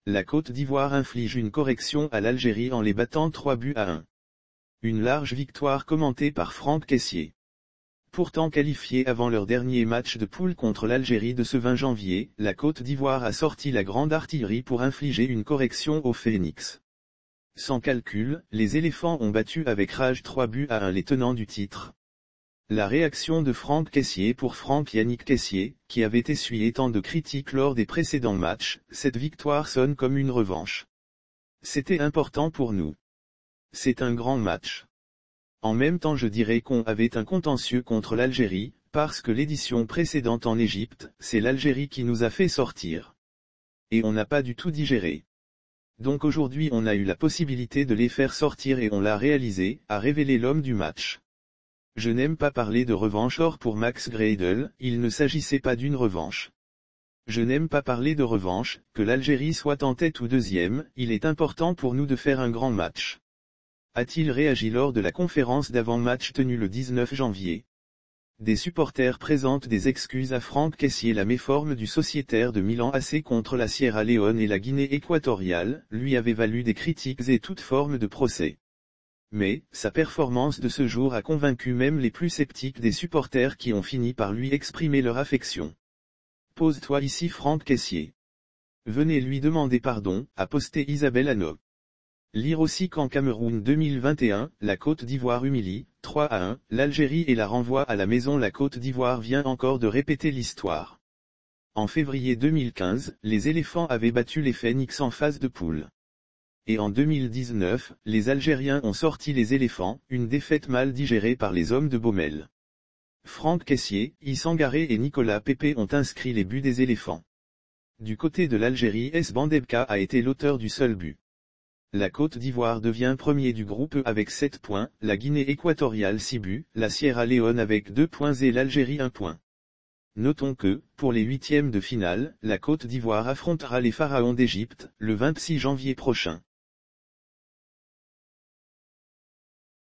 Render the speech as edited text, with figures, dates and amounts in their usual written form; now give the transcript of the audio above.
La Côte d'Ivoire inflige une correction à l'Algérie en les battant 3-1. Une large victoire commentée par Franck Kessié. Pourtant qualifiée avant leur dernier match de poule contre l'Algérie de ce 20 janvier, la Côte d'Ivoire a sorti la grande artillerie pour infliger une correction au Phénix. Sans calcul, les éléphants ont battu avec rage 3-1 les tenants du titre. La réaction de Franck Kessié pour Franck Yannick Kessié, qui avait essuyé tant de critiques lors des précédents matchs, cette victoire sonne comme une revanche. C'était important pour nous. C'est un grand match. En même temps je dirais qu'on avait un contentieux contre l'Algérie, parce que l'édition précédente en Égypte, c'est l'Algérie qui nous a fait sortir. Et on n'a pas du tout digéré. Donc aujourd'hui on a eu la possibilité de les faire sortir et on l'a réalisé, a révélé l'homme du match. Je n'aime pas parler de revanche or pour Max Gradel, il ne s'agissait pas d'une revanche. Je n'aime pas parler de revanche, que l'Algérie soit en tête ou deuxième, il est important pour nous de faire un grand match. A-t-il réagi lors de la conférence d'avant-match tenue le 19 janvier. Des supporters présentent des excuses à Franck Kessié. La méforme du Sociétaire de Milan AC contre la Sierra Leone et la Guinée équatoriale, lui avait valu des critiques et toute forme de procès. Mais, sa performance de ce jour a convaincu même les plus sceptiques des supporters qui ont fini par lui exprimer leur affection. Pose-toi ici Franck Kessié. Venez lui demander pardon, a posté Isabelle Hanot. Lire aussi qu'en Cameroun 2021, la Côte d'Ivoire humilie, 3-1, l'Algérie et la renvoie à la maison. La Côte d'Ivoire vient encore de répéter l'histoire. En février 2015, les éléphants avaient battu les Phénix en phase de poule. Et en 2019, les Algériens ont sorti les éléphants, une défaite mal digérée par les hommes de Baumel. Franck Kessié, Issangaré et Nicolas Pepe ont inscrit les buts des éléphants. Du côté de l'Algérie, S. Bandebka a été l'auteur du seul but. La Côte d'Ivoire devient premier du groupe E avec 7 points, la Guinée équatoriale 6 buts, la Sierra Leone avec 2 points et l'Algérie 1 point. Notons que, pour les huitièmes de finale, la Côte d'Ivoire affrontera les Pharaons d'Égypte, le 26 janvier prochain.